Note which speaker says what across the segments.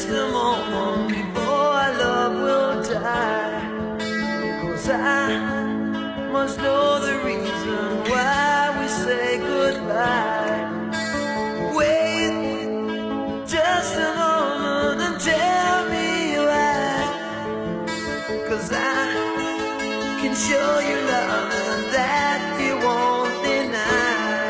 Speaker 1: just a moment before our love will die. 'Cause I must know the reason why we say goodbye. Wait just a moment and tell me why. 'Cause I can show you love and that you won't deny.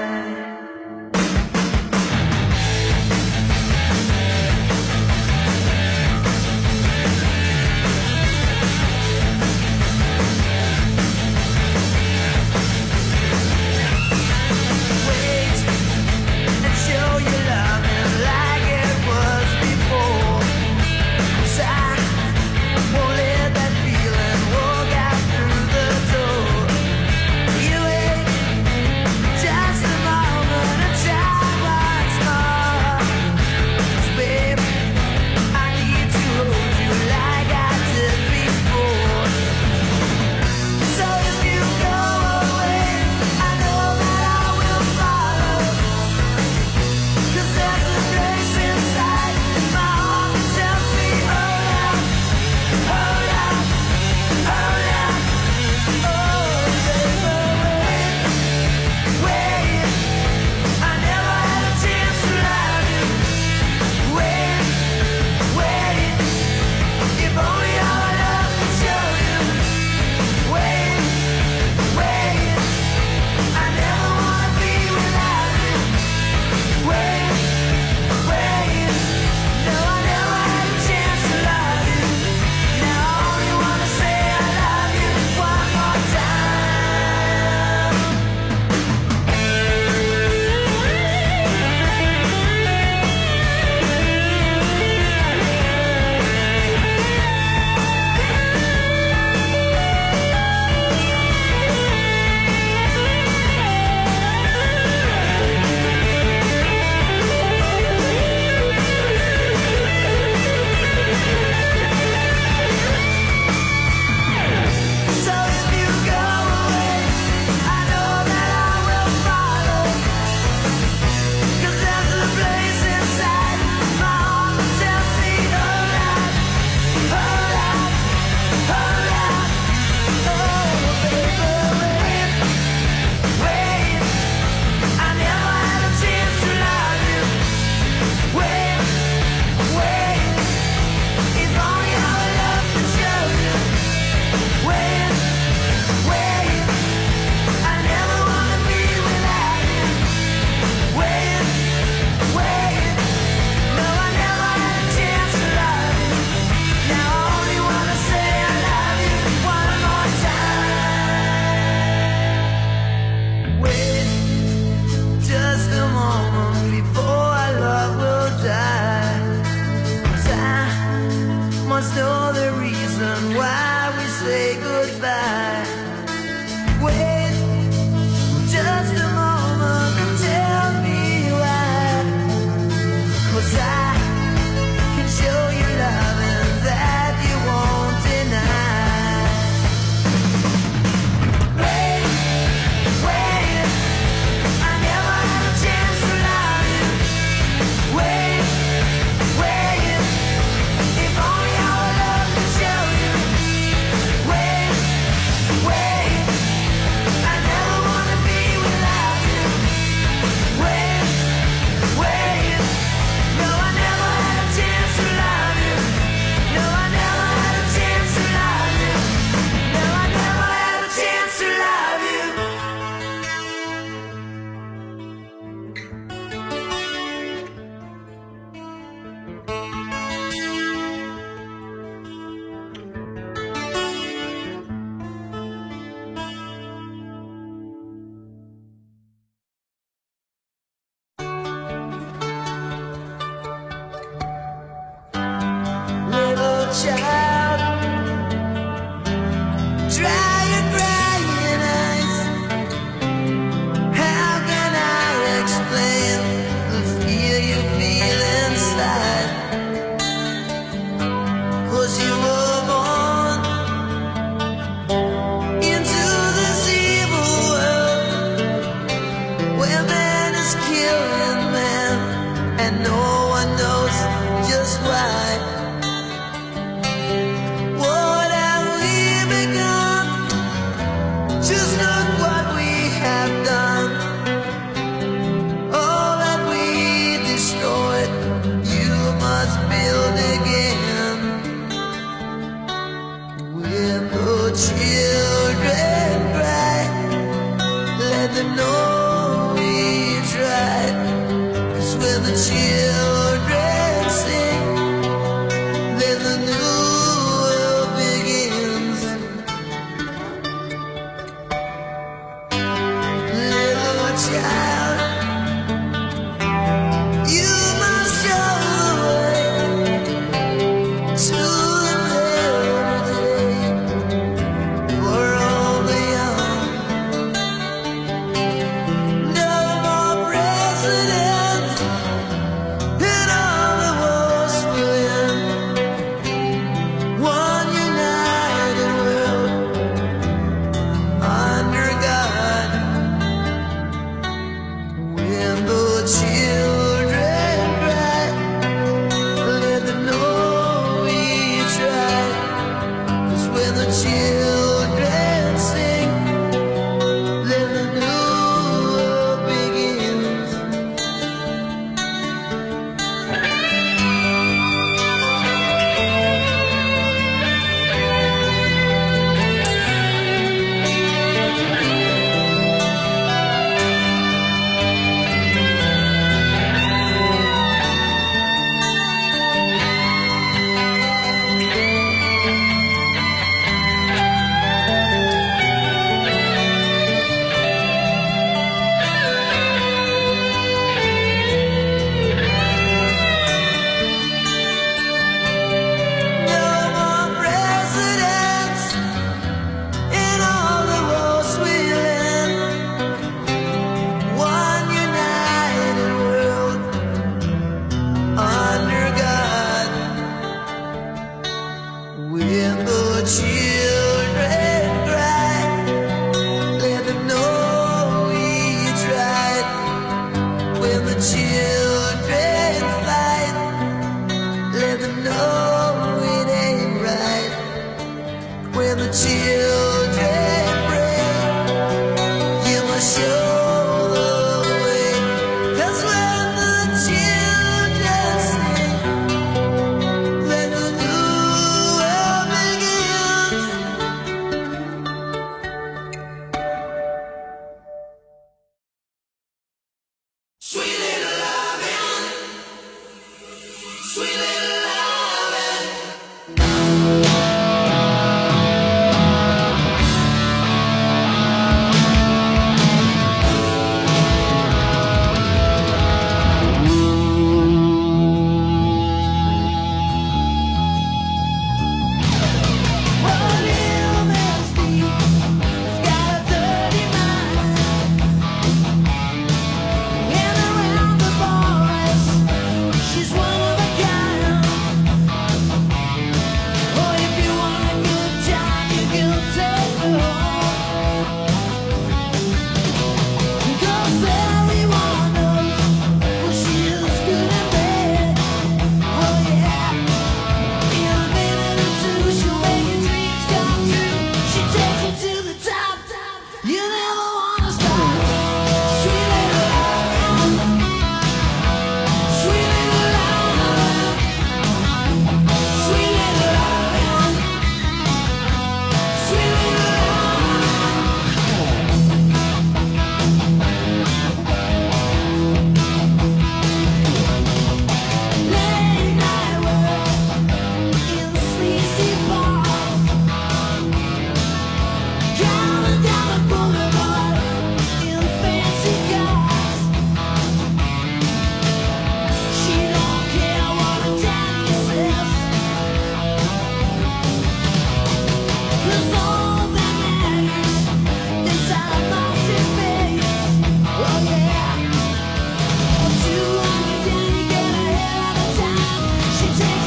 Speaker 1: Must know the reason why we say goodbye. Wait just a moment and tell me why. 'Cause I can show you love and that you won't deny. Wait, wait, I never had a chance to love you. Wait, wait, if only I would love to show you. Wait,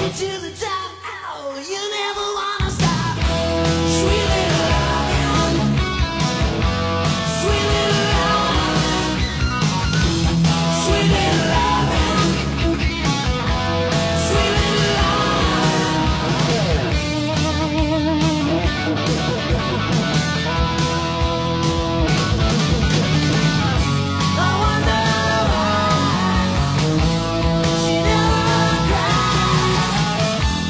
Speaker 1: to the top, oh, you never wanna stop. Sweet little lion, sweet little lion, sweet little lion, sweet little I wonder why she never cried.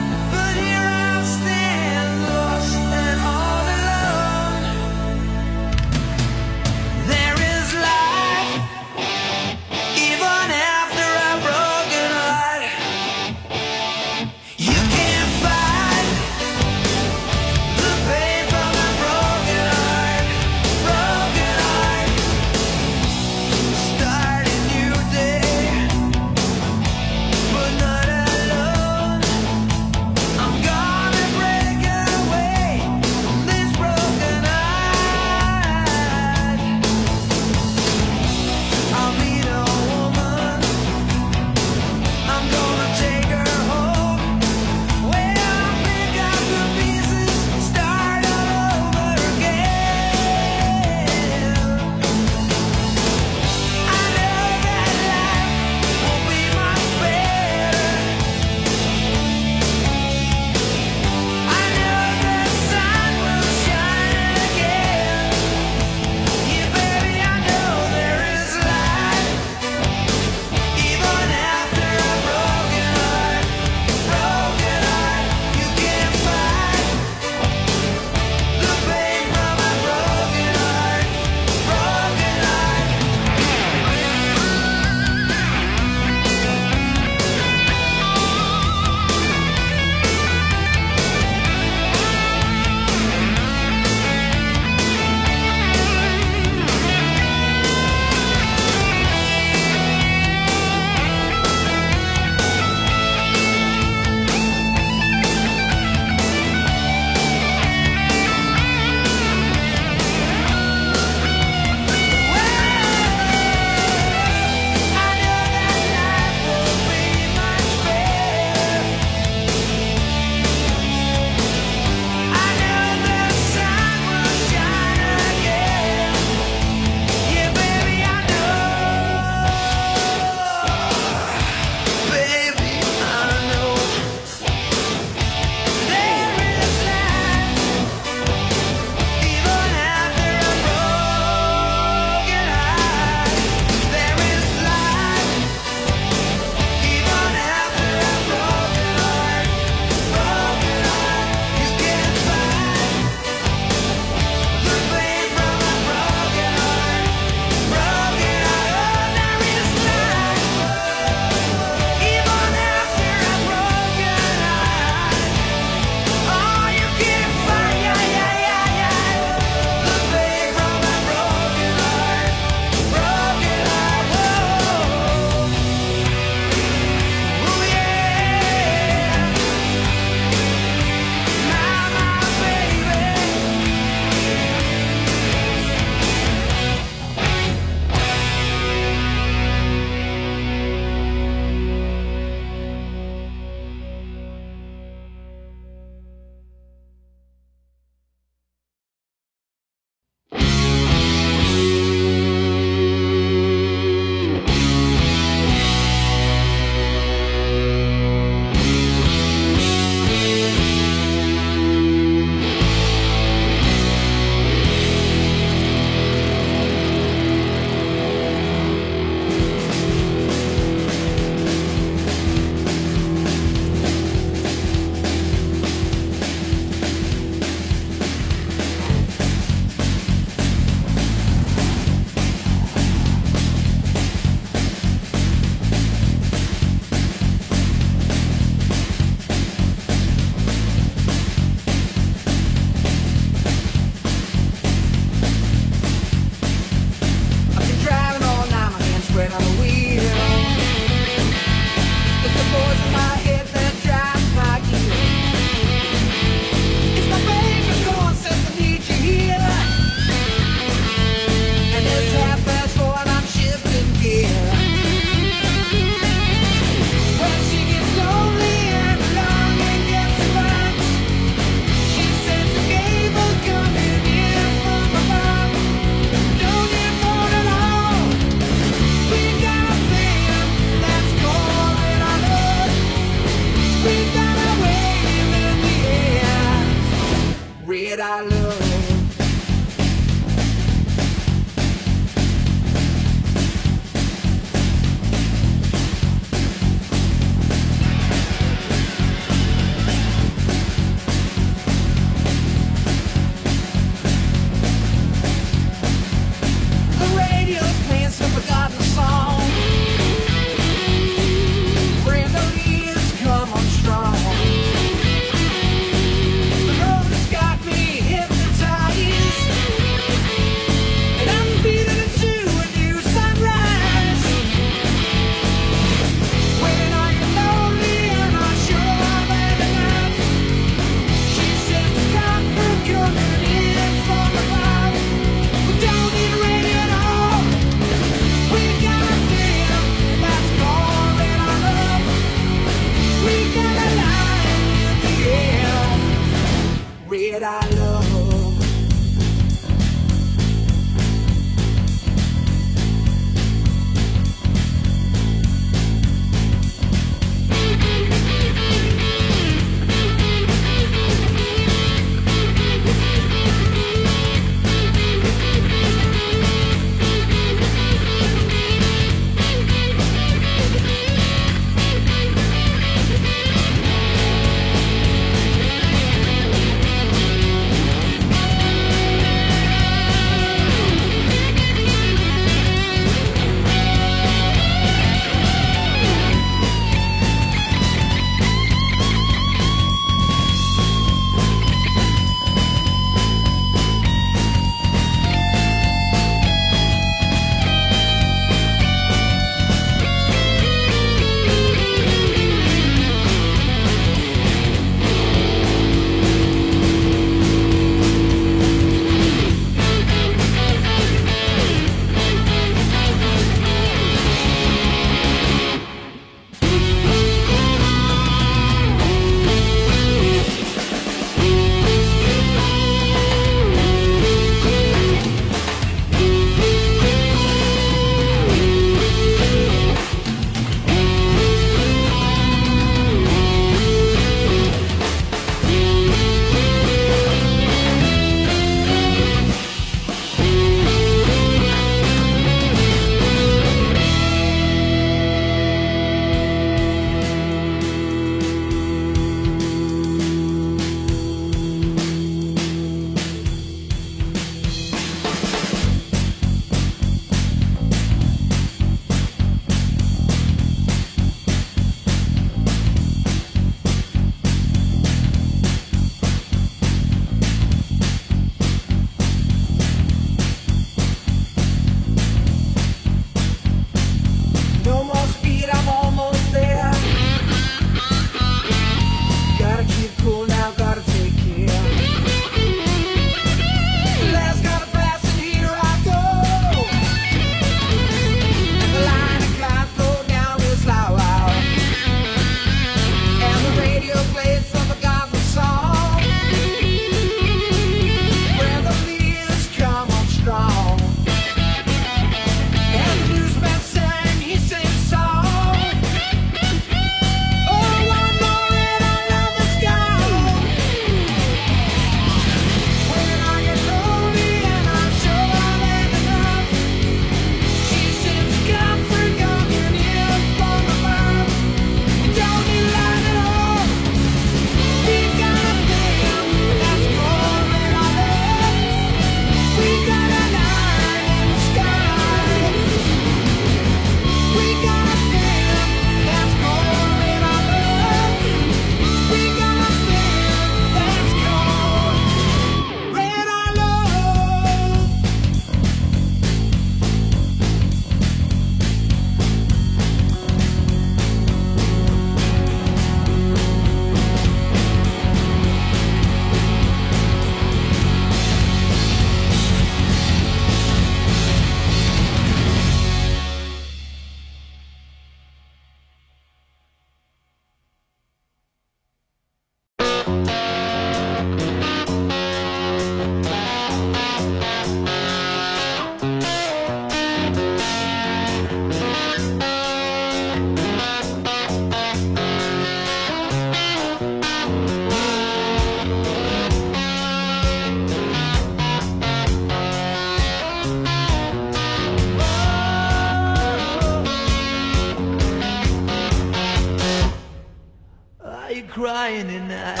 Speaker 1: you crying tonight?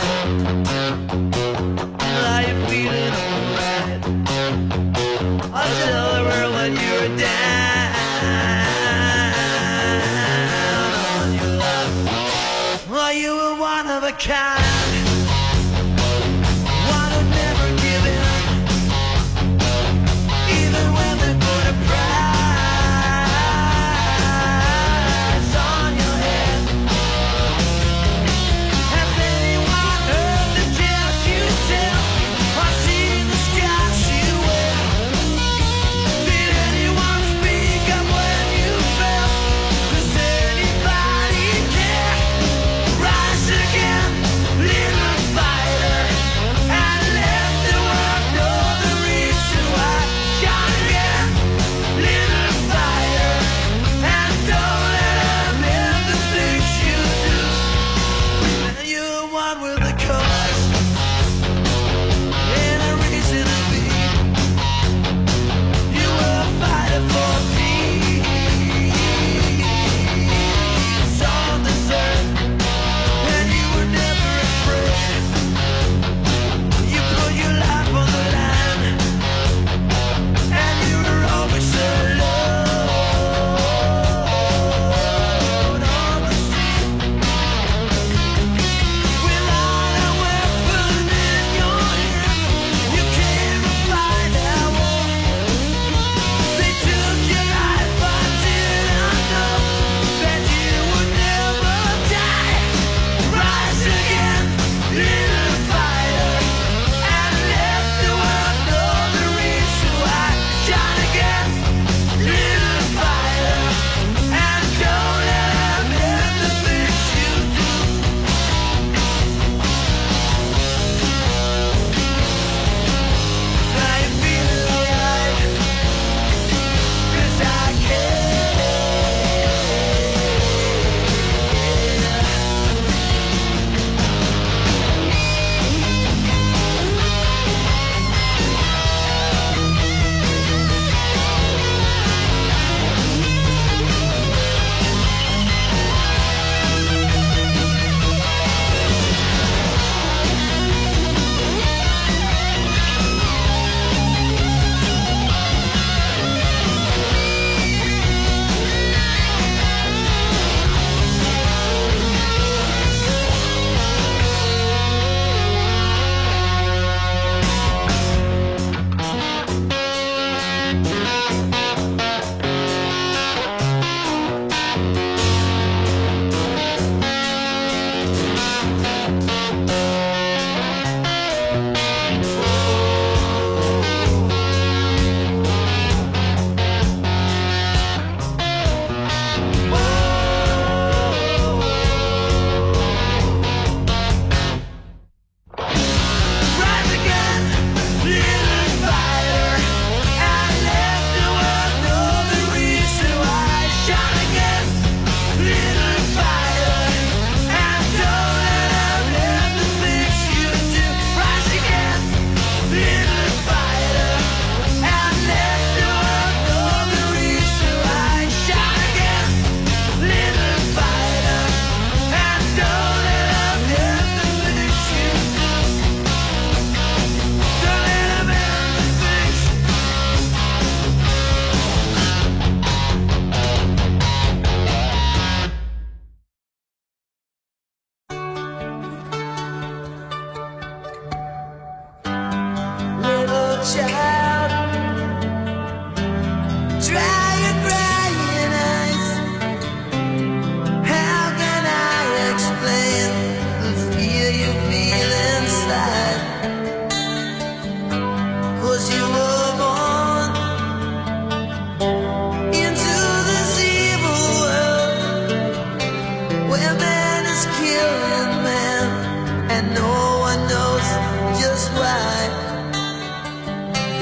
Speaker 1: Are you feeling alright? I'll tell the world when you're down on your luck. Well, you were one of a kind, one who'd never give in, even when they put a price on your head. Has anyone heard the tales you tell, or seen the scars you wear? Did anyone speak up when you fell? Does anybody care? Rise again, little fighter, and let the world know the reason why. Shine again, little fighter, and don't let them end the things you do. You're one with the cause and a reason to be. You were a fighter for peace on this earth, and you were never afraid. You put your life on the line, and you were always alone on the street. Without a weapon in your hand, you came to fight our war. They took your life, but didn't know that you would never die. Rise again, little fighter, and let the world know the reason why. Shine again, little fighter, and don't let them end the things you do. Now you feel alright, 'cause I care. Rise again, little fighter, and let the world know the reason why. Shine again, little fighter, and don't let them end the things you do. Rise again, little fighter, and let the world know the reason why. Shine again, little fighter, and don't let them end the things you do. Don't let them end the things. Little child, dry your crying eyes. How can I explain the fear you feel inside? 'Cause you were born into this evil world where man is killing man, and no one knows just why.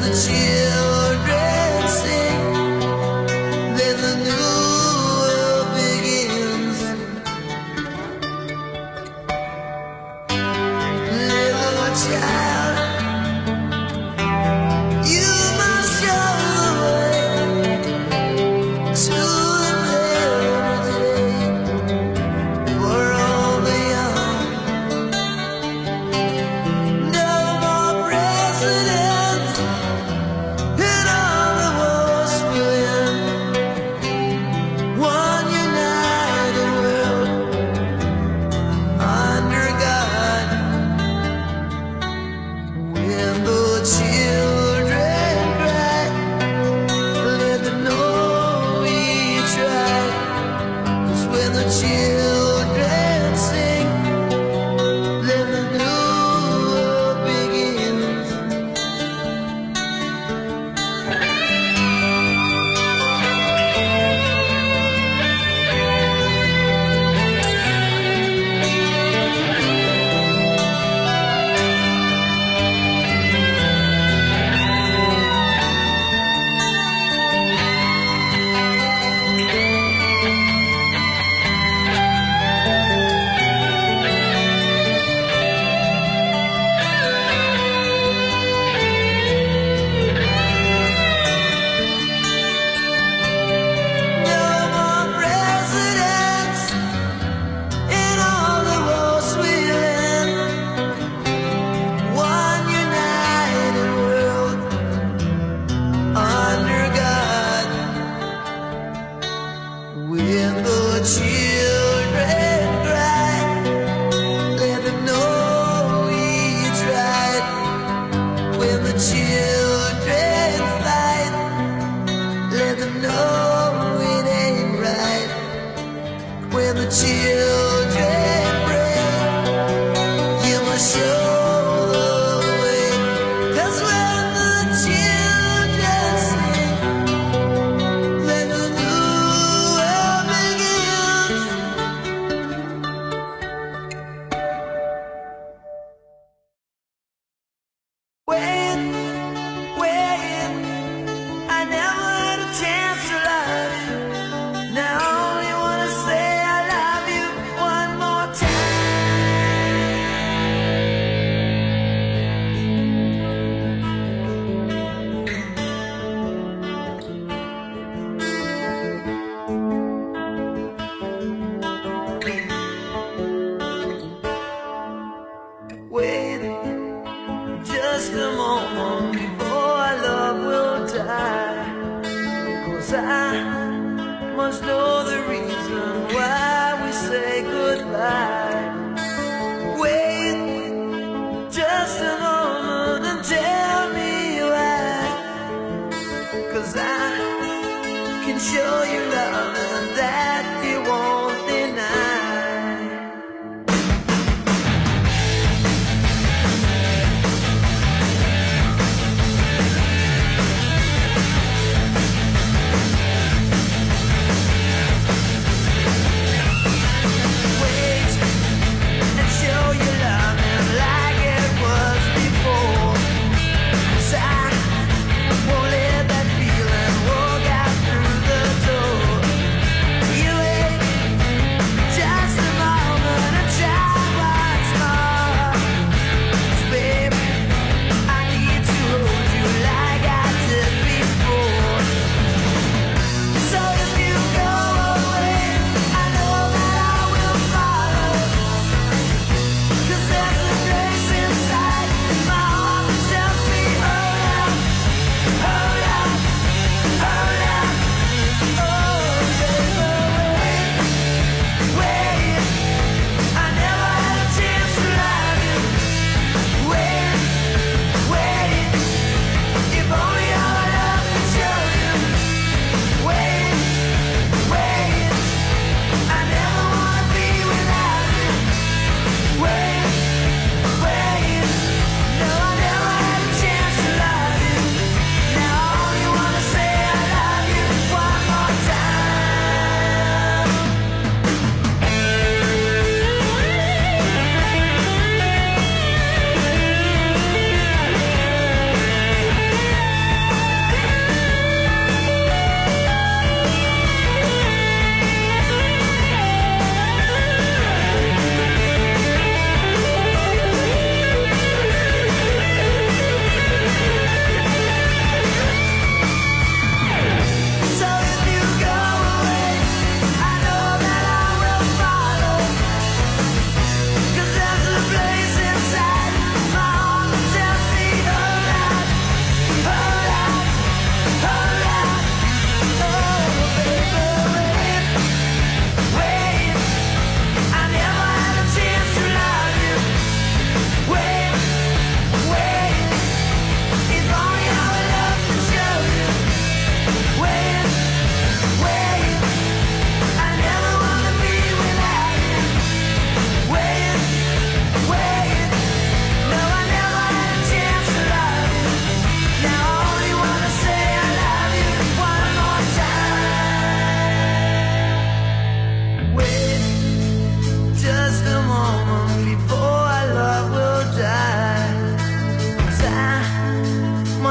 Speaker 1: the children sing, then the new world begins. Little child, you must show the way to a better day for all the young. No more presidents and all the wars we'll end. One united world under God. When the children cry, let them know we tried. 'Cause when the children sing, then the new world begins. No more presidents in all the wars we'll end. One united world under God. When the children cry, let them know we tried. When the children fight, let them know it ain't right. When the children pray, you must show the way. 'Cause when the children sing, then the new world begins. Wait, wait, I never had a chance to love you. Now I only wanna say I love you one more time. Wait just a moment before our love will die. 'Cause I must know the reason why we say goodbye. Wait just a moment and tell me why. 'Cause I can show you love and that you won't deny.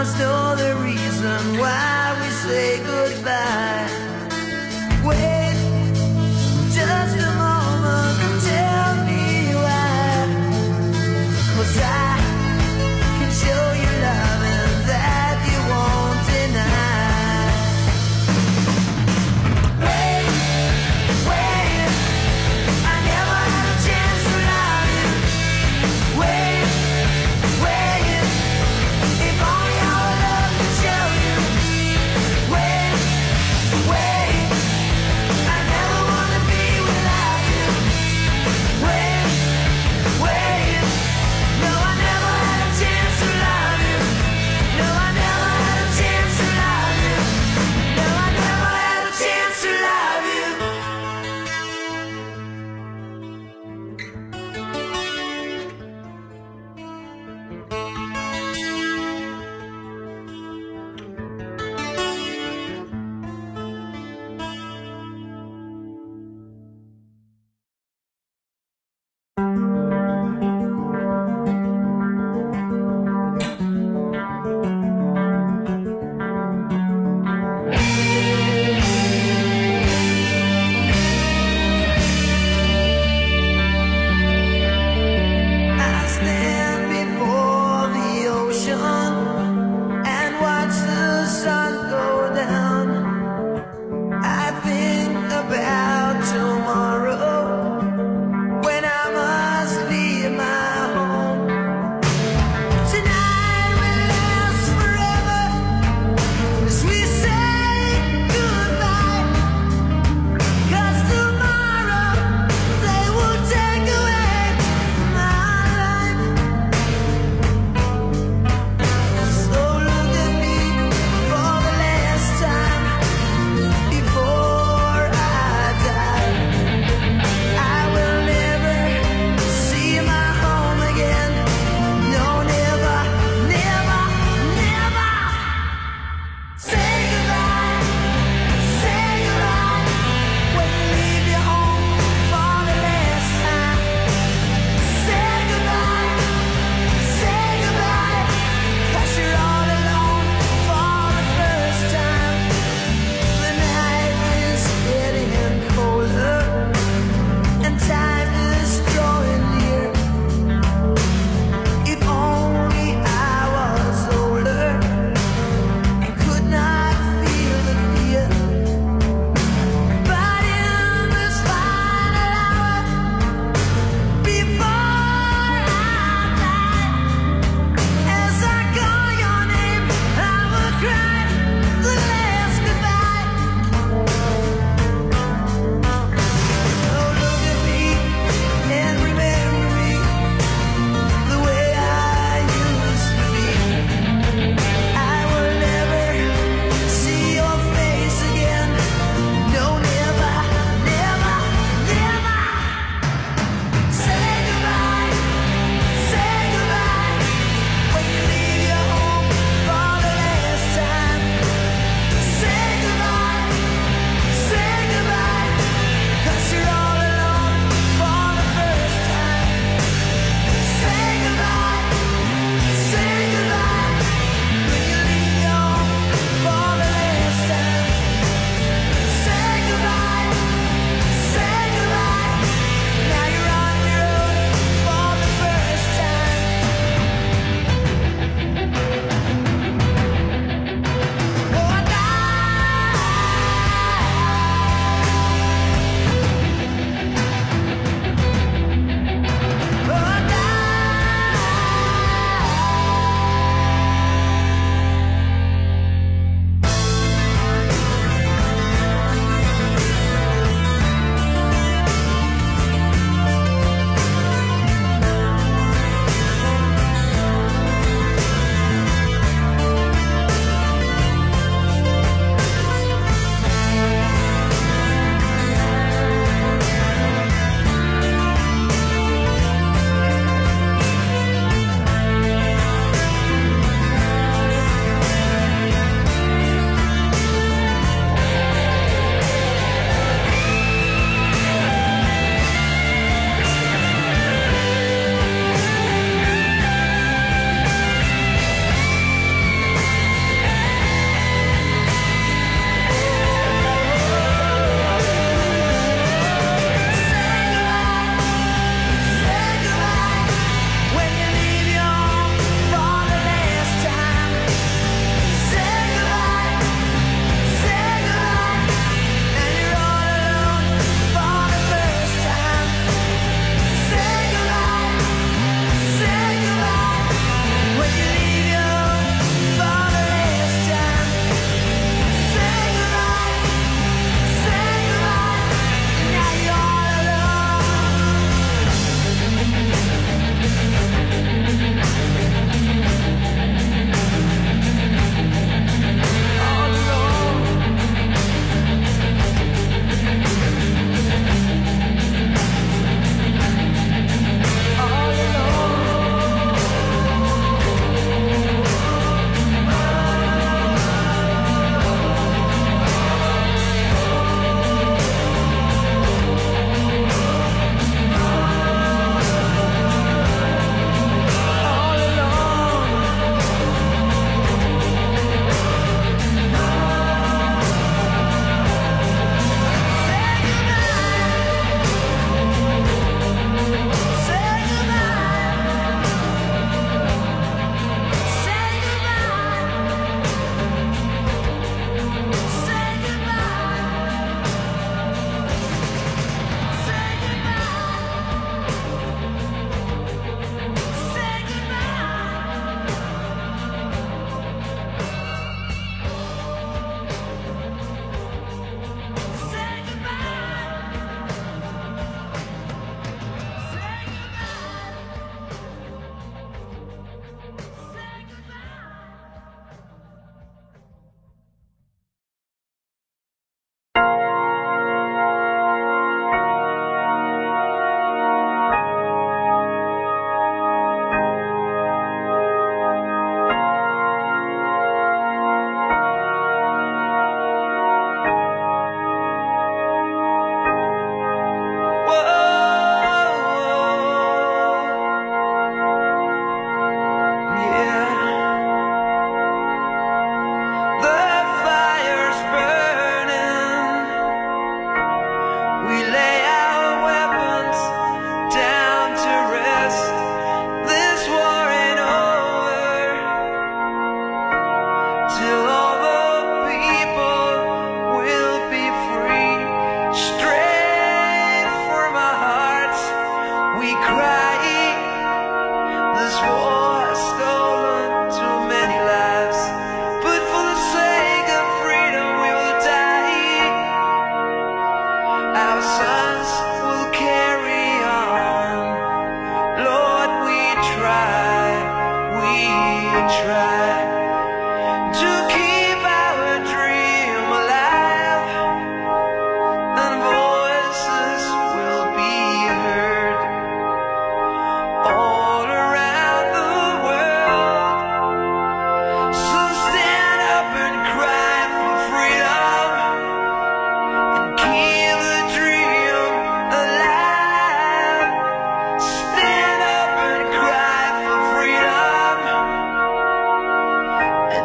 Speaker 1: must know the reason why we say goodbye. Wait just a moment and tell me why. 'Cause I can show you loving that you won't deny. Wait, wait, I never had a chance to love you. Wait, wait, if only our love could show you. Wait,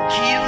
Speaker 1: Keep